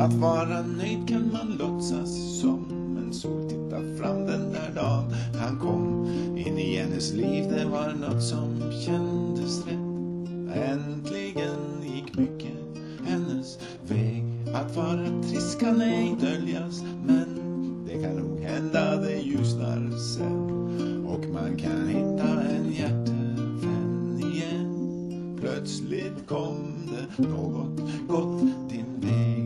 Att vara nöjd kan man låtsas som en sol tittar fram den där dagen han kom in i hennes liv. Det var något som kändes rätt. Äntligen gick mycket hennes väg. Att vara trist kan ej döljas, men det kan nog hända det ljusnar sen. Och man kan hitta en hjärtevän igen. Plötsligt kom det något gott din väg.